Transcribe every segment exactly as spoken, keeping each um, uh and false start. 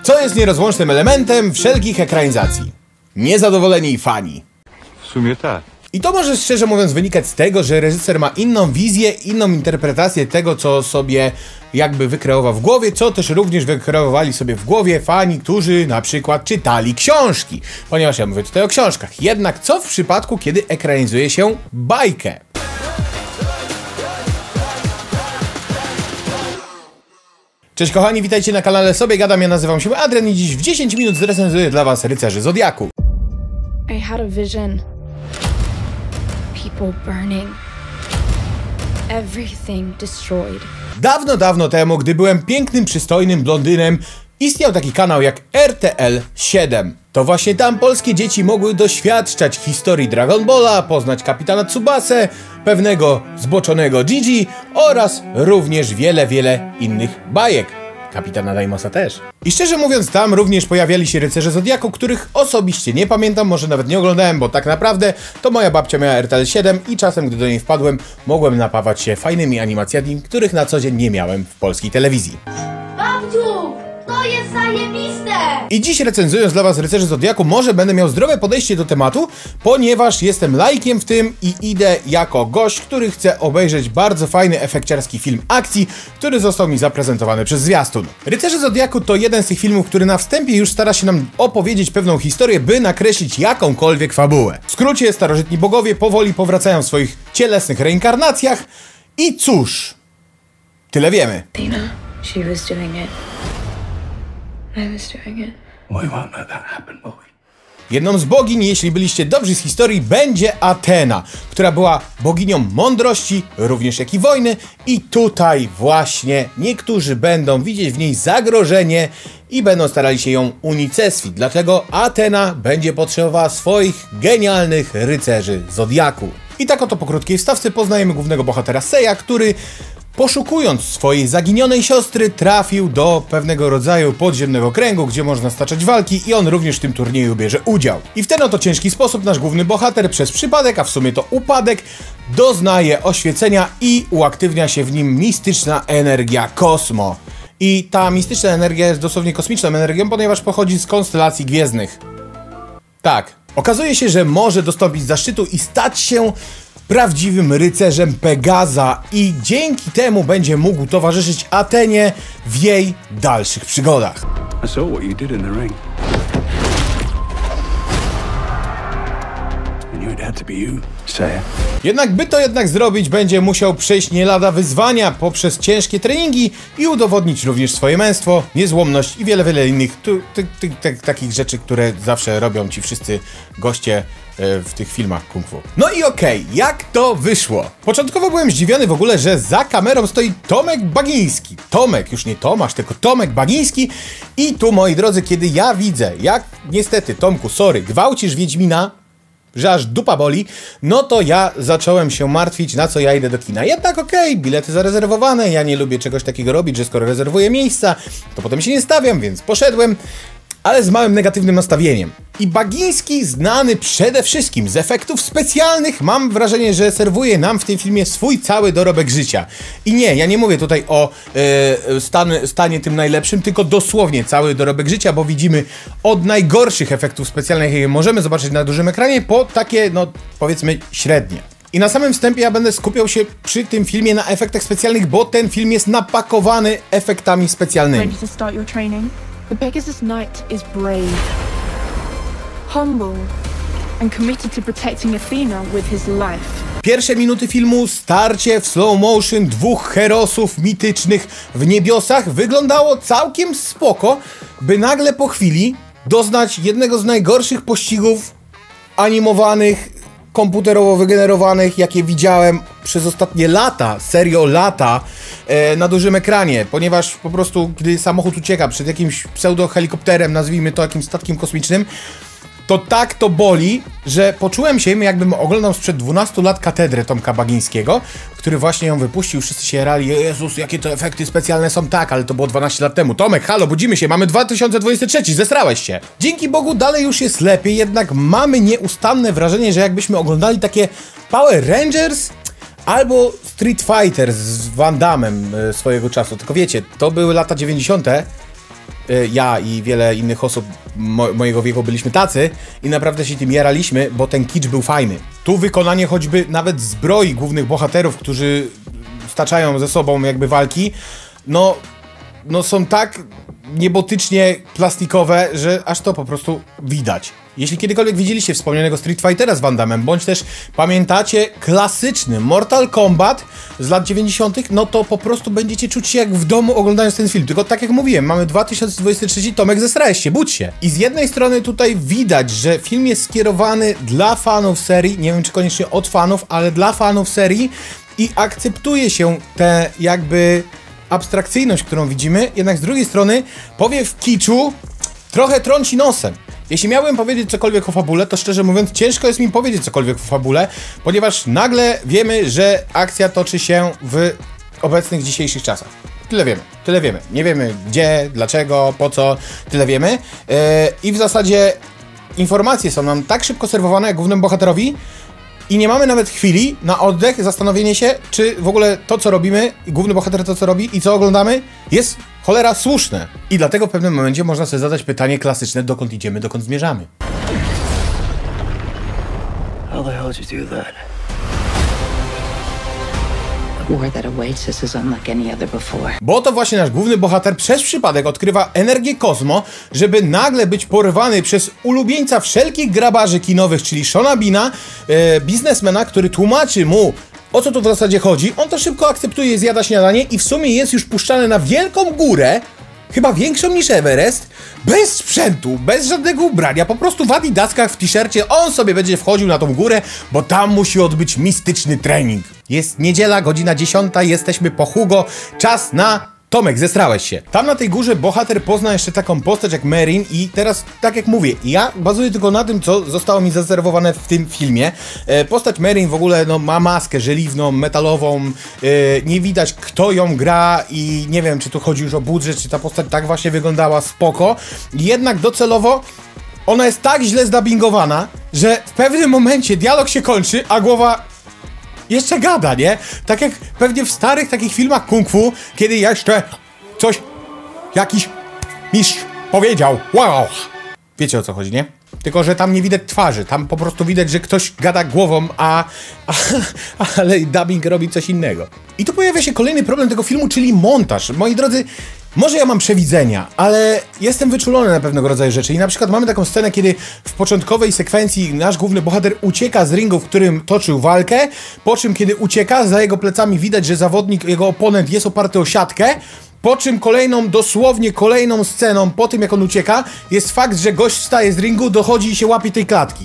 Co jest nierozłącznym elementem wszelkich ekranizacji? Niezadowoleni fani. W sumie tak. I to może szczerze mówiąc wynikać z tego, że reżyser ma inną wizję, inną interpretację tego, co sobie jakby wykreował w głowie, co też również wykreowali sobie w głowie fani, którzy na przykład czytali książki. Ponieważ ja mówię tutaj o książkach. Jednak co w przypadku, kiedy ekranizuje się bajkę? Cześć kochani, witajcie na kanale Sobie Gadam, ja nazywam się Adrian i dziś w dziesięć minut zrecenzuję dla was Rycerzy Zodiaku. I had a vision. People burning. Everything destroyed. Dawno, dawno temu, gdy byłem pięknym, przystojnym blondynem, istniał taki kanał jak R T L siedem. To właśnie tam polskie dzieci mogły doświadczać historii Dragon Balla, poznać kapitana Tsubasę, pewnego zboczonego Gigi oraz również wiele, wiele innych bajek. Kapitana Daimosa też. I szczerze mówiąc, tam również pojawiali się Rycerze Zodiaku, których osobiście nie pamiętam, może nawet nie oglądałem, bo tak naprawdę to moja babcia miała R T L siedem i czasem, gdy do niej wpadłem, mogłem napawać się fajnymi animacjami, których na co dzień nie miałem w polskiej telewizji. Babciu, to jest zajebiste! I dziś recenzując dla was Rycerzy Zodiaku, może będę miał zdrowe podejście do tematu, ponieważ jestem laikiem w tym i idę jako gość, który chce obejrzeć bardzo fajny, efekciarski film akcji, który został mi zaprezentowany przez zwiastun. Rycerze Zodiaku to jeden z tych filmów, który na wstępie już stara się nam opowiedzieć pewną historię, by nakreślić jakąkolwiek fabułę. W skrócie, starożytni bogowie powoli powracają w swoich cielesnych reinkarnacjach i cóż, tyle wiemy. Tina, she was doing it. I was doing it. We won't let that happen, will we? Jedną z bogiń, jeśli byliście dobrzy z historii, będzie Atena, która była boginią mądrości, również jak i wojny, i tutaj właśnie niektórzy będą widzieć w niej zagrożenie i będą starali się ją unicestwić. Dlatego Atena będzie potrzebowała swoich genialnych rycerzy Zodiaku. I tak oto po krótkiej wstawce poznajemy głównego bohatera Seiya, który poszukując swojej zaginionej siostry, trafił do pewnego rodzaju podziemnego kręgu, gdzie można staczać walki i on również w tym turnieju bierze udział. I w ten oto ciężki sposób nasz główny bohater przez przypadek, a w sumie to upadek, doznaje oświecenia i uaktywnia się w nim mistyczna energia Kosmo. I ta mistyczna energia jest dosłownie kosmiczną energią, ponieważ pochodzi z konstelacji gwiezdnych. Tak, okazuje się, że może dostąpić zaszczytu i stać się prawdziwym rycerzem Pegaza i dzięki temu będzie mógł towarzyszyć Atenie w jej dalszych przygodach. I saw what you did in the ring. I knew it had to be you, Seiya. Jednak by to jednak zrobić, będzie musiał przejść nie lada wyzwania poprzez ciężkie treningi i udowodnić również swoje męstwo, niezłomność i wiele, wiele innych tu, ty, ty, ty, takich rzeczy, które zawsze robią ci wszyscy goście w tych filmach kung fu. No i okej, okay, jak to wyszło? Początkowo byłem zdziwiony w ogóle, że za kamerą stoi Tomek Bagiński. Tomek, już nie Tomasz, tylko Tomek Bagiński. I tu, moi drodzy, kiedy ja widzę, jak niestety, Tomku, sorry, gwałcisz Wiedźmina, że aż dupa boli, no to ja zacząłem się martwić, na co ja idę do kina. Jednak okej, okay, bilety zarezerwowane, ja nie lubię czegoś takiego robić, że skoro rezerwuję miejsca, to potem się nie stawiam, więc poszedłem, ale z małym negatywnym nastawieniem. I Bagiński znany przede wszystkim z efektów specjalnych, mam wrażenie, że serwuje nam w tym filmie swój cały dorobek życia. I nie, ja nie mówię tutaj o e, stan, stanie tym najlepszym, tylko dosłownie cały dorobek życia, bo widzimy od najgorszych efektów specjalnych, jakie możemy zobaczyć na dużym ekranie, po takie, no powiedzmy, średnie. I na samym wstępie ja będę skupiał się przy tym filmie na efektach specjalnych, bo ten film jest napakowany efektami specjalnymi. Ready to start your training? The Pegasus Knight is brave, humble, and committed to protecting Athena with his life. Pierwsze minuty filmu, starcie w slow motion dwóch herosów mitycznych w niebiosach wyglądało całkiem spoko, by nagle po chwili doznać jednego z najgorszych pościgów animowanych, komputerowo wygenerowanych, jakie widziałem przez ostatnie lata, serio lata, e, na dużym ekranie, ponieważ po prostu, gdy samochód ucieka przed jakimś pseudo-helikopterem, nazwijmy to jakimś statkiem kosmicznym, to tak to boli, że poczułem się, jakbym oglądał sprzed dwunastu lat katedrę Tomka Bagińskiego, który właśnie ją wypuścił, wszyscy się jarali, Jezus, jakie to efekty specjalne są, tak, ale to było dwanaście lat temu. Tomek, halo, budzimy się, mamy dwa tysiące dwudziesty trzeci, zesrałeś się. Dzięki Bogu dalej już jest lepiej, jednak mamy nieustanne wrażenie, że jakbyśmy oglądali takie Power Rangers albo Street Fighter z Van Damme swojego czasu, tylko wiecie, to były lata dziewięćdziesiąte ja i wiele innych osób mo mojego wieku byliśmy tacy i naprawdę się tym jaraliśmy, bo ten kicz był fajny. Tu wykonanie choćby nawet zbroi głównych bohaterów, którzy staczają ze sobą jakby walki, no, no są tak niebotycznie plastikowe, że aż to po prostu widać. Jeśli kiedykolwiek widzieliście wspomnianego Street Fightera z Van Dammem, bądź też pamiętacie klasyczny Mortal Kombat z lat dziewięćdziesiątych, no to po prostu będziecie czuć się jak w domu oglądając ten film. Tylko tak jak mówiłem, mamy dwa tysiące dwudziesty trzeci, Tomek, zesrałeś się, budź się. I z jednej strony tutaj widać, że film jest skierowany dla fanów serii, nie wiem czy koniecznie od fanów, ale dla fanów serii i akceptuje się tę jakby abstrakcyjność, którą widzimy, jednak z drugiej strony powiew kiczu trochę trąci nosem. Jeśli miałbym powiedzieć cokolwiek o fabule, to szczerze mówiąc ciężko jest mi powiedzieć cokolwiek o fabule, ponieważ nagle wiemy, że akcja toczy się w obecnych dzisiejszych czasach. Tyle wiemy, tyle wiemy. Nie wiemy gdzie, dlaczego, po co, tyle wiemy. Yy, I w zasadzie informacje są nam tak szybko serwowane jak głównemu bohaterowi i nie mamy nawet chwili na oddech, zastanowienie się, czy w ogóle to, co robimy, główny bohater to, co robi i co oglądamy, jest cholera słuszne. I dlatego w pewnym momencie można sobie zadać pytanie klasyczne, dokąd idziemy, dokąd zmierzamy. How the hell did you do that? The war that awaits us is unlike any other before. Bo to właśnie nasz główny bohater przez przypadek odkrywa energię Kozmo, żeby nagle być porwany przez ulubieńca wszelkich grabarzy kinowych, czyli Seana Beana, e, biznesmena, który tłumaczy mu, o co tu w zasadzie chodzi. On to szybko akceptuje, zjada śniadanie i w sumie jest już puszczany na wielką górę, chyba większą niż Everest, bez sprzętu, bez żadnego ubrania, po prostu w adidaskach, w t-shircie, on sobie będzie wchodził na tą górę, bo tam musi odbyć mistyczny trening. Jest niedziela, godzina dziesiąta, jesteśmy po Hugo, czas na... Tomek, zesrałeś się. Tam na tej górze bohater pozna jeszcze taką postać jak Merin i teraz, tak jak mówię, ja bazuję tylko na tym, co zostało mi zarezerwowane w tym filmie. E, postać Merin w ogóle no, ma maskę żeliwną, metalową, e, nie widać kto ją gra i nie wiem, czy tu chodzi już o budżet, czy ta postać tak właśnie wyglądała, spoko. Jednak docelowo ona jest tak źle zdubbingowana, że w pewnym momencie dialog się kończy, a głowa... jeszcze gada, nie? Tak jak pewnie w starych takich filmach kung fu, kiedy jeszcze coś, jakiś mistrz powiedział, wow! Wiecie o co chodzi, nie? Tylko że tam nie widać twarzy, tam po prostu widać, że ktoś gada głową, a, a ale dubbing robi coś innego. I tu pojawia się kolejny problem tego filmu, czyli montaż. Moi drodzy, może ja mam przewidzenia, ale jestem wyczulony na pewnego rodzaju rzeczy i na przykład mamy taką scenę, kiedy w początkowej sekwencji nasz główny bohater ucieka z ringu, w którym toczył walkę, po czym kiedy ucieka, za jego plecami widać, że zawodnik, jego oponent jest oparty o siatkę, po czym kolejną, dosłownie kolejną sceną po tym jak on ucieka, jest fakt, że gość wstaje z ringu, dochodzi i się łapie tej klatki.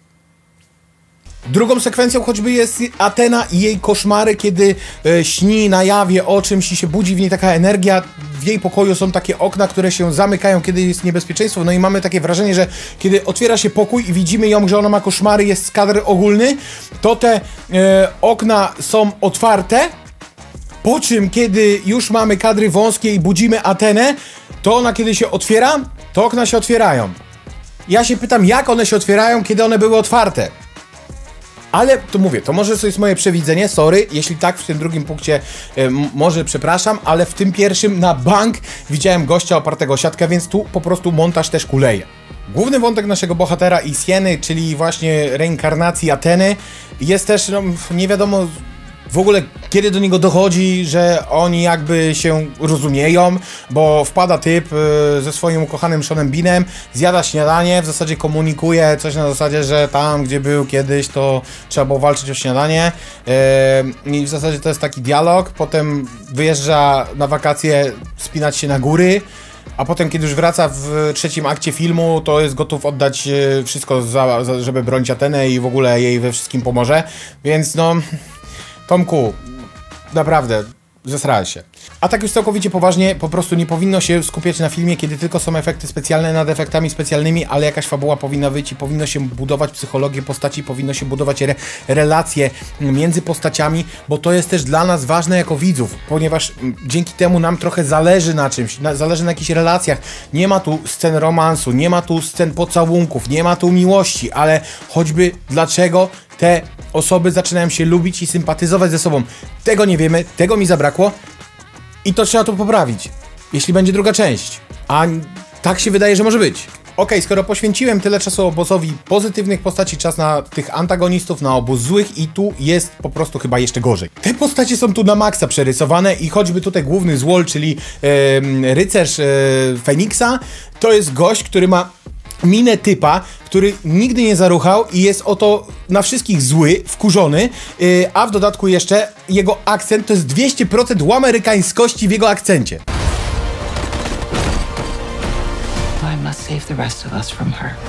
Drugą sekwencją choćby jest Athena i jej koszmary, kiedy e, śni na jawie o czymś i się budzi w niej taka energia. W jej pokoju są takie okna, które się zamykają, kiedy jest niebezpieczeństwo. No i mamy takie wrażenie, że kiedy otwiera się pokój i widzimy ją, że ona ma koszmary, jest kadr ogólny, to te e, okna są otwarte. Po czym, kiedy już mamy kadry wąskie i budzimy Athenę, to ona kiedy się otwiera, to okna się otwierają. Ja się pytam, jak one się otwierają, kiedy one były otwarte? Ale to mówię, to może to jest moje przewidzenie, sorry, jeśli tak w tym drugim punkcie y, może przepraszam, ale w tym pierwszym na bank widziałem gościa opartego o siatkę, więc tu po prostu montaż też kuleje. Główny wątek naszego bohatera i Sieny, czyli właśnie reinkarnacji Atheny, jest też, no, nie wiadomo w ogóle kiedy do niego dochodzi, że oni jakby się rozumieją, bo wpada typ y, ze swoim ukochanym Seanem Beanem, zjada śniadanie, w zasadzie komunikuje coś na zasadzie, że tam gdzie był kiedyś to trzeba było walczyć o śniadanie y, i w zasadzie to jest taki dialog, potem wyjeżdża na wakacje wspinać się na góry, a potem kiedy już wraca w trzecim akcie filmu, to jest gotów oddać y, wszystko, za, za, żeby bronić Athenę i w ogóle jej we wszystkim pomoże, więc no... Tomku, naprawdę, zesrałeś się. A tak już całkowicie poważnie, po prostu nie powinno się skupiać na filmie, kiedy tylko są efekty specjalne nad efektami specjalnymi, ale jakaś fabuła powinna wyjść i powinno się budować psychologię postaci, powinno się budować re relacje między postaciami, bo to jest też dla nas ważne jako widzów, ponieważ dzięki temu nam trochę zależy na czymś, na, zależy na jakichś relacjach. Nie ma tu scen romansu, nie ma tu scen pocałunków, nie ma tu miłości, ale choćby dlaczego te osoby zaczynają się lubić i sympatyzować ze sobą. Tego nie wiemy, tego mi zabrakło i to trzeba tu poprawić. jeśli będzie druga część. A tak się wydaje, że może być. Okej, okay, skoro poświęciłem tyle czasu obozowi pozytywnych postaci, czas na tych antagonistów, na obóz złych i tu jest po prostu chyba jeszcze gorzej. Te postacie są tu na maksa przerysowane i choćby tutaj główny złol, czyli e, rycerz e, Feniksa, to jest gość, który ma minę typa, który nigdy nie zaruchał i jest oto na wszystkich zły, wkurzony, yy, a w dodatku jeszcze jego akcent to jest dwieście procent łamerykańskości w jego akcencie. I must save the rest of us from her.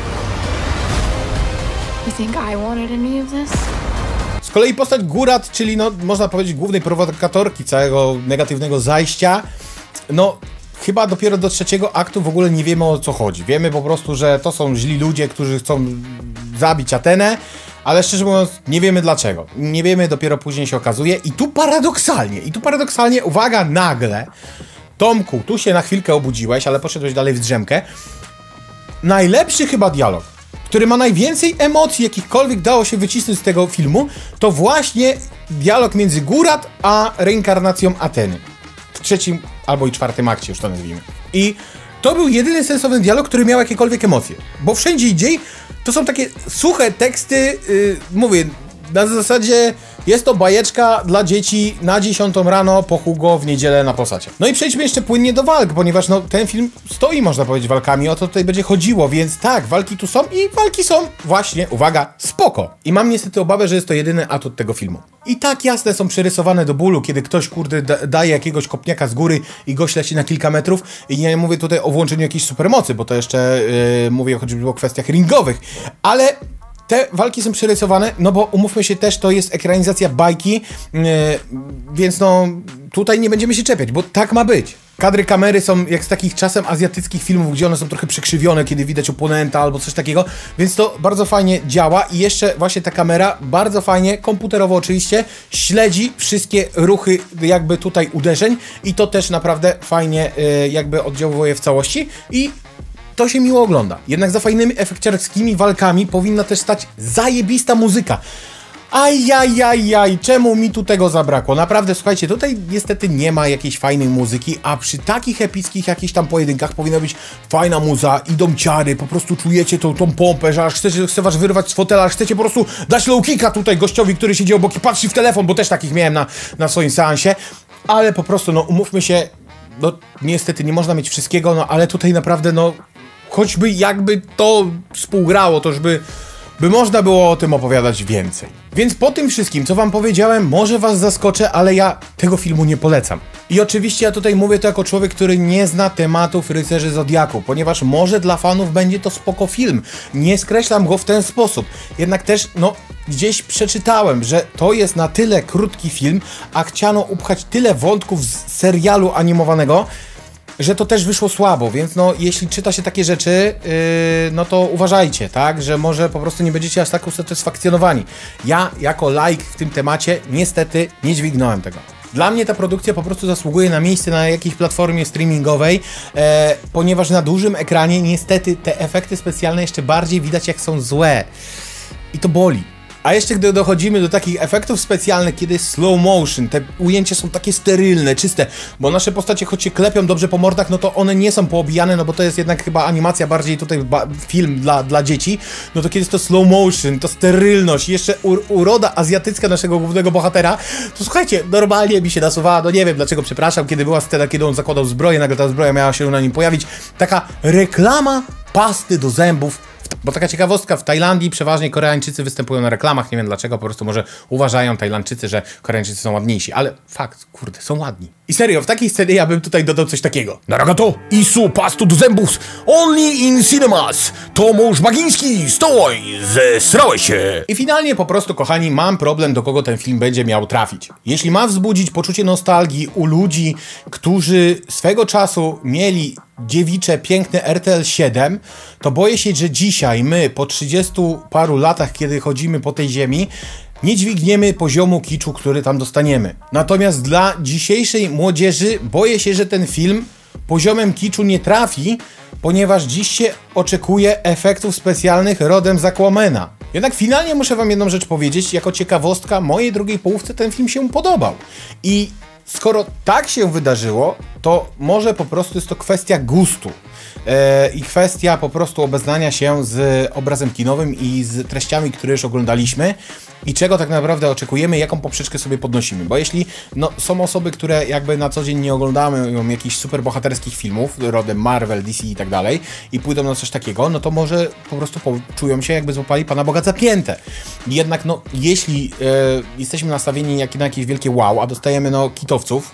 You think I wanted any of this? Z kolei postać Gurat, czyli no, można powiedzieć głównej prowokatorki całego negatywnego zajścia, no chyba dopiero do trzeciego aktu w ogóle nie wiemy, o co chodzi. Wiemy po prostu, że to są źli ludzie, którzy chcą zabić Atenę, ale szczerze mówiąc nie wiemy dlaczego. Nie wiemy, dopiero później się okazuje. I tu paradoksalnie, i tu paradoksalnie, uwaga, nagle, Tomku, tu się na chwilkę obudziłeś, ale poszedłeś dalej w drzemkę. Najlepszy chyba dialog, który ma najwięcej emocji, jakichkolwiek dało się wycisnąć z tego filmu, to właśnie dialog między Gurat a reinkarnacją Ateny. W trzecim albo i czwartym akcie, już to nazwijmy. I to był jedyny sensowny dialog, który miał jakiekolwiek emocje. Bo wszędzie indziej to są takie suche teksty, yy, mówię, na zasadzie jest to bajeczka dla dzieci na dziesiątą rano po Hugo w niedzielę na Posacie. No i przejdźmy jeszcze płynnie do walk, ponieważ no, ten film stoi, można powiedzieć, walkami, o to tutaj będzie chodziło, więc tak, walki tu są i walki są właśnie, uwaga, spoko. I mam niestety obawę, że jest to jedyny atut tego filmu. I tak jasne są przerysowane do bólu, kiedy ktoś, kurde, da daje jakiegoś kopniaka z góry i gość leci na kilka metrów i nie mówię tutaj o włączeniu jakiejś supermocy, bo to jeszcze yy, mówię choćby o kwestiach ringowych, ale te walki są przerysowane, no bo umówmy się też, to jest ekranizacja bajki, yy, więc no tutaj nie będziemy się czepiać, bo tak ma być. Kadry kamery są jak z takich czasem azjatyckich filmów, gdzie one są trochę przekrzywione, kiedy widać oponenta albo coś takiego, więc to bardzo fajnie działa i jeszcze właśnie ta kamera bardzo fajnie, komputerowo oczywiście, śledzi wszystkie ruchy jakby tutaj uderzeń i to też naprawdę fajnie yy, jakby oddziałuje w całości i to się miło ogląda. Jednak za fajnymi efekciarskimi walkami powinna też stać zajebista muzyka. Ajajajaj, czemu mi tu tego zabrakło? Naprawdę, słuchajcie, tutaj niestety nie ma jakiejś fajnej muzyki, a przy takich epickich jakichś tam pojedynkach powinna być fajna muza, idą ciary, po prostu czujecie tą, tą pompę, że aż chcecie, chce was wyrwać z fotela, aż chcecie po prostu dać low kicka tutaj gościowi, który siedzi obok i patrzy w telefon, bo też takich miałem na, na swoim seansie, ale po prostu, no umówmy się, no niestety nie można mieć wszystkiego, no ale tutaj naprawdę, no choćby jakby to współgrało, to już by, by można było o tym opowiadać więcej. Więc po tym wszystkim, co wam powiedziałem, może was zaskoczę, ale ja tego filmu nie polecam. I oczywiście ja tutaj mówię to jako człowiek, który nie zna tematów Rycerzy Zodiaku, ponieważ może dla fanów będzie to spoko film. Nie skreślam go w ten sposób. Jednak też, no, gdzieś przeczytałem, że to jest na tyle krótki film, a chciano upchać tyle wątków z serialu animowanego, że to też wyszło słabo, więc no, jeśli czyta się takie rzeczy, yy, no to uważajcie, tak, że może po prostu nie będziecie aż tak usatysfakcjonowani. Ja, jako laik w tym temacie, niestety nie dźwignąłem tego. Dla mnie ta produkcja po prostu zasługuje na miejsce na jakiejś platformie streamingowej, e, ponieważ na dużym ekranie niestety te efekty specjalne jeszcze bardziej widać, jak są złe. I to boli. A jeszcze gdy dochodzimy do takich efektów specjalnych, kiedy jest slow motion, te ujęcia są takie sterylne, czyste, bo nasze postacie, choć się klepią dobrze po mordach, no to one nie są poobijane, no bo to jest jednak chyba animacja, bardziej tutaj film dla, dla dzieci, no to kiedy jest to slow motion, to sterylność, jeszcze uroda azjatycka naszego głównego bohatera, to słuchajcie, normalnie mi się nasuwała, no nie wiem dlaczego, przepraszam, kiedy była scena, kiedy on zakładał zbroję, nagle ta zbroja miała się na nim pojawić, taka reklama pasty do zębów. Bo taka ciekawostka, w Tajlandii przeważnie Koreańczycy występują na reklamach, nie wiem dlaczego, po prostu może uważają Tajlandczycy, że Koreańczycy są ładniejsi, ale fakt, kurde, są ładni. I serio, w takiej scenie ja bym tutaj dodał coś takiego. Naragato, isu pastu do zębów, only in cinemas, Tomusz Bagiński, stoj, zesrałeś się. I finalnie po prostu, kochani, mam problem, do kogo ten film będzie miał trafić. Jeśli ma wzbudzić poczucie nostalgii u ludzi, którzy swego czasu mieli dziewicze, piękne R T L siedem, to boję się, że dzisiaj my, po trzydziestu paru latach, kiedy chodzimy po tej ziemi, nie dźwigniemy poziomu kiczu, który tam dostaniemy. Natomiast dla dzisiejszej młodzieży boję się, że ten film poziomem kiczu nie trafi, ponieważ dziś się oczekuje efektów specjalnych rodem z Aquamana. Jednak finalnie muszę wam jedną rzecz powiedzieć, jako ciekawostka, mojej drugiej połówce ten film się podobał. I skoro tak się wydarzyło, to może po prostu jest to kwestia gustu. E, i kwestia po prostu obeznania się z obrazem kinowym i z treściami, które już oglądaliśmy i czego tak naprawdę oczekujemy, jaką poprzeczkę sobie podnosimy, bo jeśli no, są osoby, które jakby na co dzień nie oglądają jakichś superbohaterskich filmów rodem Marvel, D C i tak dalej i pójdą na coś takiego, no to może po prostu czują się jakby złapali Pana Boga za piętę. Jednak no, jeśli e, jesteśmy nastawieni jak, na jakieś wielkie wow, a dostajemy no kitowców,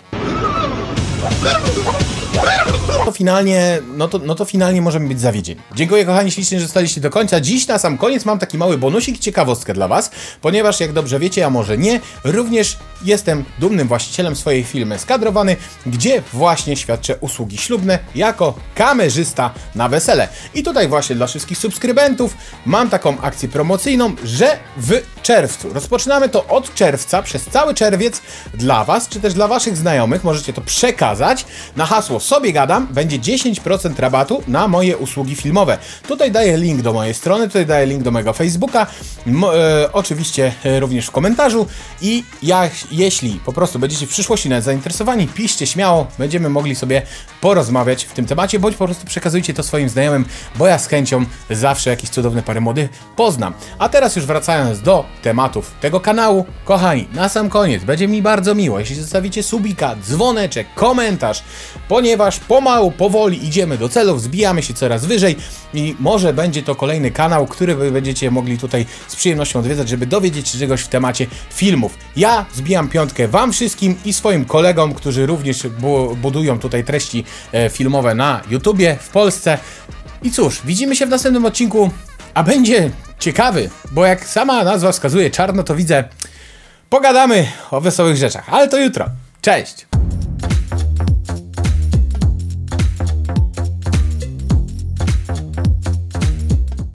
to finalnie, no to, no to finalnie możemy być zawiedzieni. Dziękuję kochani ślicznie, że zostaliście do końca. Dziś na sam koniec mam taki mały bonusik, ciekawostkę dla Was, ponieważ jak dobrze wiecie, a może nie, również jestem dumnym właścicielem swojej firmy Skadrowany, gdzie właśnie świadczę usługi ślubne jako kamerzysta na wesele. I tutaj właśnie dla wszystkich subskrybentów mam taką akcję promocyjną, że w czerwcu, rozpoczynamy to od czerwca, przez cały czerwiec dla Was, czy też dla Waszych znajomych, możecie to przekazać na hasło Sobie Gadam, będzie dziesięć procent rabatu na moje usługi filmowe. Tutaj daję link do mojej strony, tutaj daję link do mojego Facebooka, e, oczywiście e, również w komentarzu i jak, jeśli po prostu będziecie w przyszłości nawet zainteresowani, piszcie śmiało, będziemy mogli sobie porozmawiać w tym temacie, bądź po prostu przekazujcie to swoim znajomym, bo ja z chęcią zawsze jakieś cudowne pary młody poznam. A teraz już wracając do tematów tego kanału, kochani, na sam koniec będzie mi bardzo miło, jeśli zostawicie subika, dzwoneczek, komentarz, ponieważ pomału, powoli idziemy do celów, zbijamy się coraz wyżej i może będzie to kolejny kanał, który wy będziecie mogli tutaj z przyjemnością odwiedzać, żeby dowiedzieć się czegoś w temacie filmów. Ja zbijam piątkę Wam wszystkim i swoim kolegom, którzy również bu budują tutaj treści e, filmowe na YouTubie w Polsce. I cóż, widzimy się w następnym odcinku, a będzie ciekawy, bo jak sama nazwa wskazuje czarno, to widzę, pogadamy o wesołych rzeczach, ale to jutro. Cześć!